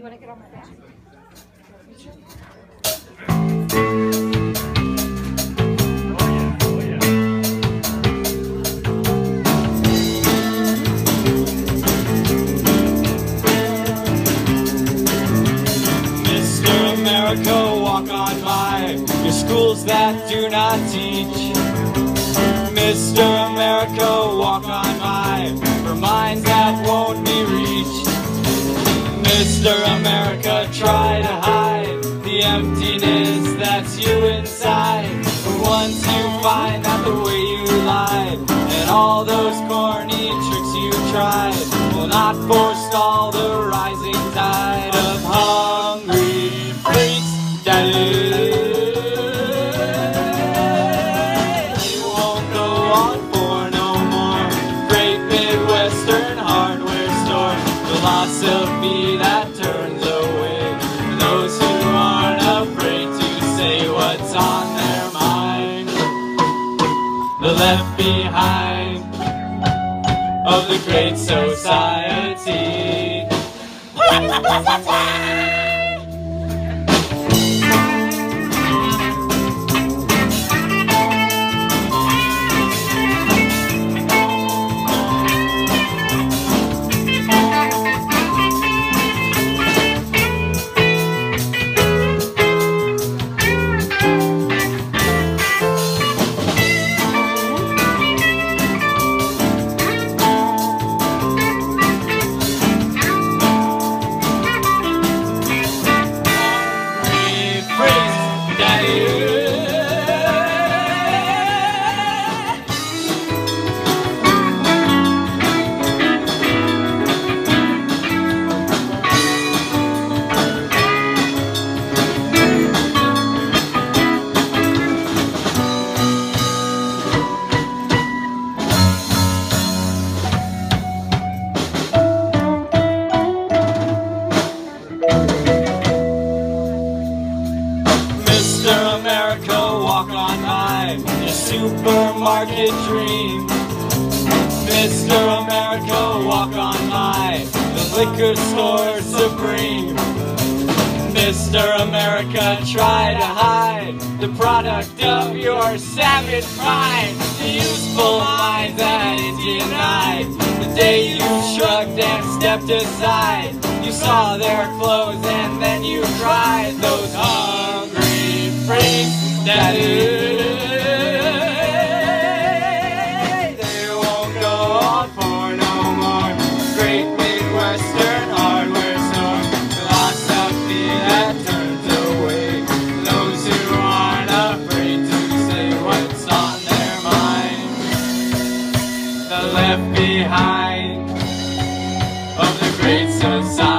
want to get on my back? Walk on by your schools that do not teach. Mr. America, walk on by for minds that won't be reached. Mr. America, try to hide the emptiness that's you inside. But once you find that the way you lied and all those corny tricks you tried will not forestall the rising tide of hungry freaks. It won't go on for no more. Great Midwestern hardware store, philosophy that turns away those who aren't afraid to say what's on their mind. The left behind of the Great Society. Supermarket dream. Mr. America, walk on by the liquor store supreme. Mr. America, try to hide the product of your savage pride. The useful minds that is denied. The day you shrugged and stepped aside, you saw their clothes and then you cried. Those hungry freaks that Midwestern hardware store, philosophy that turns away those who aren't afraid to say what's on their mind. The left behind of the Great Society.